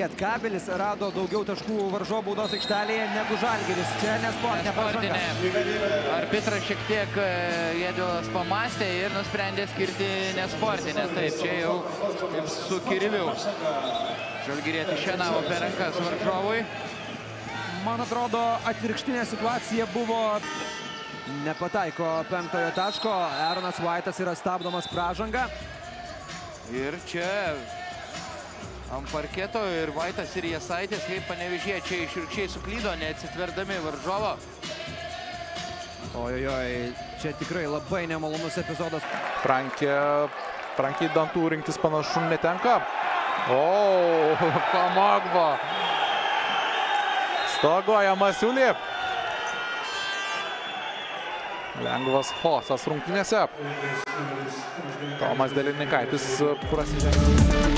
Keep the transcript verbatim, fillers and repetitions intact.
Lietkabelis rado daugiau taškų varžovų baudos aikštelėje negu Žalgiris. Čia nesportinė pažanga. Arbitras šiek tiek Jėdvilas pamastė ir nusprendė skirti nesportinę. Taip, čia jau kaip su Kiriliu. Žalgirietis šienavo per rankas varžovui. Man atrodo, atvirkštinė situacija buvo... Nepataiko penktojo taško. Aaronas Vaitas yra stabdomas pražanga. Ir čia ant parketo ir Vaitas ir Jasaitis, kaip Panevėžiečiai išvirkščiai suklydo, neatsitverdami varžovo. Ojojoj, čia tikrai labai nemalonus epizodas. Frankė, Frankiai dantų rinktis panašu netenka. O, Pamogba. Stogoja Masiulį. Lengvas chaosas rungtynėse. Tomas Delininkaitis prasižengė.